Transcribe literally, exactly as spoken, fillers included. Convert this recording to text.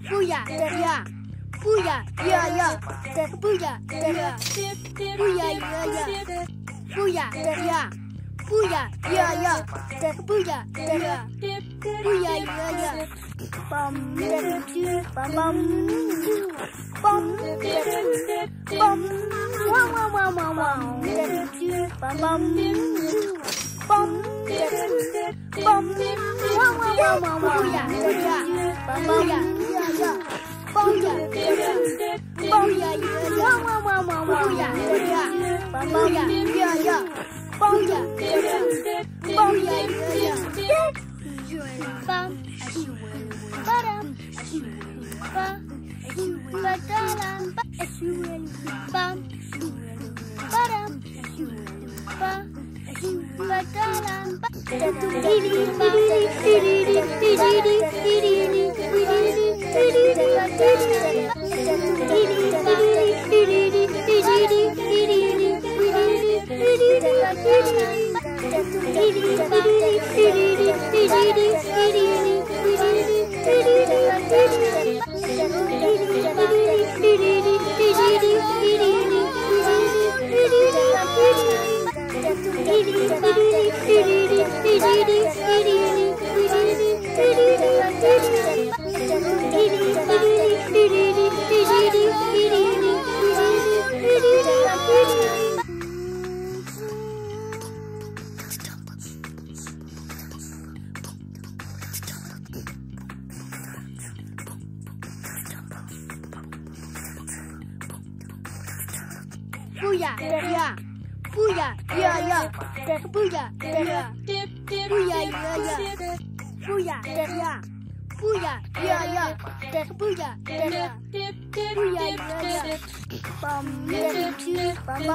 Booyah, yeah. Booyah, yeah, yeah. Booyah, yeah. Booyah, yeah, yeah. Booyah, yeah. Booyah, yeah, yeah. Booyah, yeah. Booyah, yeah, yeah. Bum, bum, bum, bum, bum, wow, wow, wow, wow, wow. Bum, bum, bum, bum, wow, wow, wow, wow, wow. Booyah, yeah. Booyah, yeah, yeah. Booyah, yeah. Booyah, yeah, wow, wow, wow, wow, wow. Booyah, yeah. Booyah, yeah, yeah. Booyah, yeah. Booyah, yeah, yeah. Bum, ba-dum, ba, ba-da-dum, bum, ba-dum, ba, ba-da-dum, Booyah, yeah. Booyah, yeah, yeah. Booyah, yeah. Booyah, yeah, yeah. Booyah, yeah. Booyah, yeah, yeah. Booyah, yeah. Booyah, yeah, yeah. Bum, bum,